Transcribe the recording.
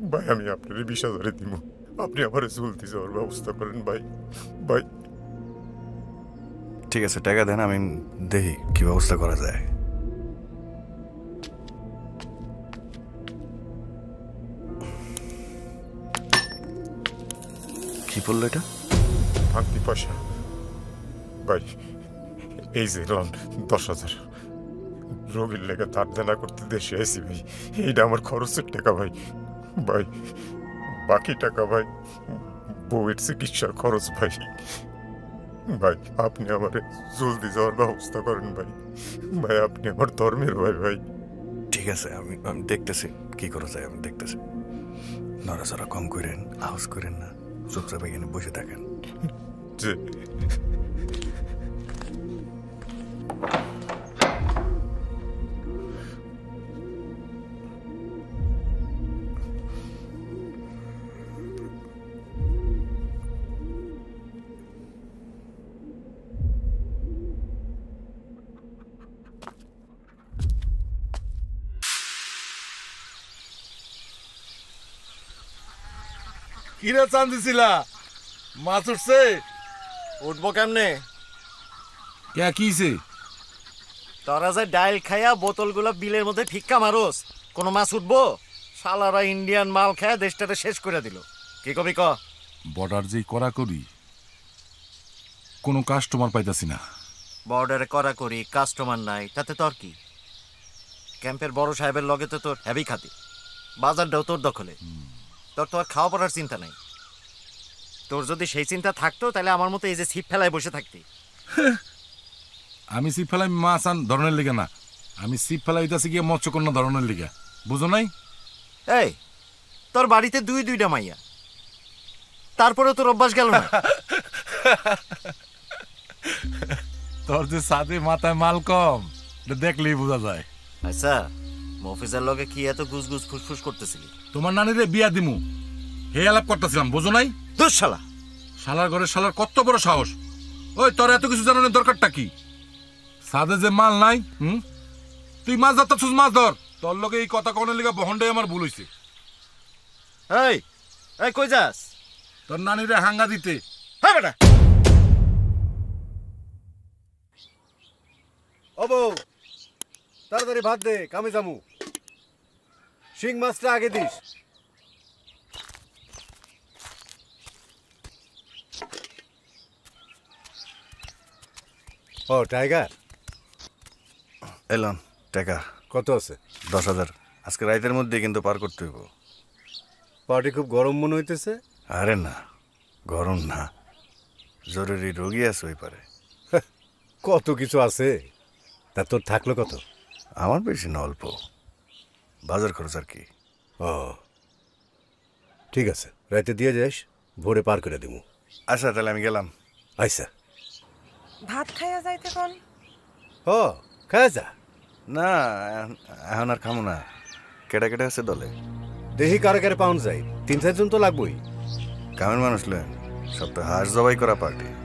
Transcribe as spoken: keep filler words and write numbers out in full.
ভাই আমি আপনার বিশ হাজারে দিব, আপনি আমার চলতে যাওয়ার ব্যবস্থা করেন ভাই। ভাই ঠিক আছে, টাকা দেন, আমি দেখি কি ব্যবস্থা করা যায়। কি বললো এটা? ভাঙতি পয়সা ভাই, এই যে লোন দশ হাজার রোগীর লেগে ধার দেনা করতে দেশে এসি ভাই, এইটা আমার খরচের টাকা ভাই। ভাই বাকি টাকা ভাই বউয়ের চিকিৎসার খরচ ভাই। ভাই আপনি আমার জলদি যাওয়ার ব্যবস্থা করেন ভাই। ভাই আপনি আমার ধর্মের ভাই। ভাই ঠিক আছে, আমি আমি দেখতেছি কি করা যায়, আমি দেখতেছি। নড়াচড়া কম করেন, আওয়াজ করেন না, চুপচাপ এখানে বসে থাকেন। যে কিরা চান দিছিলা? মাছ উঠছে? উঠবো কেমনে? কে কিছে? তোরা যে ডাইল খাইয়া বোতলগুলো বিলের মধ্যে ফিক্কা মারোস, কোনো মাছ উঠবো? শালারা ইন্ডিয়ান মাল খায় দেশটাতে শেষ করে দিল। কি কবি ক? বর্ডার যেই করা করি, কোনো কাস্টমার পাইতাছি না। বর্ডারে করা করি, কাস্টমার নাই, তাতে তোর কি? ক্যাম্পের বড় সাহেবের লগে তো তোর হেভি খাতি, বাজারটাও তোর দখলে, তোর তো আর খাওয়া পড়ার চিন্তা নাই। তোর যদি সেই চিন্তা থাকতো তাহলে আমার মতো এই যে ছিপ ফেলায় বসে থাকতি। আমি ছিপ ফেলাই মাছ আন ধরনের লিগা না, আমি ছিপ ফেলাই হইতাছি গিয়ে মৎস্যকন্যা ধরনের লিগা, বুঝো নাই? এই তোর বাড়িতে দুই দুইটা মাইয়া, তারপরে তোর অভ্যাস গেল না? তোর যে সাথে মাথায় মাল কম, এটা দেখলেই বোঝা যায়। আচ্ছা মফিজের লগে কি এত গুজ গুজ ফুসফুস করতেছিলি? তোমার নানিরে বিয়া দিমু হে আলাপ করতেছিলাম, বুঝো নাই? দুঃ শালা, শালার ঘরে শালার কত বড় সাহস! ওই তোর এত কিছু জানানোর দরকারটা কি? সাদে যে মাল নাই, হুম, তুই মাছ ধরতেছিস, মাছ ধর। তোর লগে এই কথা কনের লিগা বহনটাই আমার ভুল হইছে। এই এই কই যাস? তোর নানিরে হাঙ্গা দিতে। হ্যাঁ বেটা। ও বউ, তাড়াতাড়ি ভাত দে, কামে যামু। শিং মাছটা আগে দিস। ও টাইগার, এলাম। টাকা কত আছে? দশ হাজার। আজকে রাইতের মধ্যে কিন্তু পার করতে হইব। পার্টি খুব গরম মনে হইতেছে। আরে না, গরম না, জরুরি রোগী আছে ওই পারে। কত কিছু আছে, তা তোর থাকলো কত? আমার বেশি না, অল্প, বাজার খরচ আর কি। ও ঠিক আছে, রাইতে দিয়ে যাস, ভোরে পার করে দিমু। আচ্ছা তাহলে আমি গেলাম। আচ্ছা, ভাত খাইয়া যাইতে কোন? ও খায় যা। না এখন আর খামো না। কেটা কেটে আছে দলে? দেহি কারে কারে পাউন্ড যাই, তিন চারজন তো লাগবই। কামের মানুষ লেন, সব তো হাঁস জবাই করা পার্টি।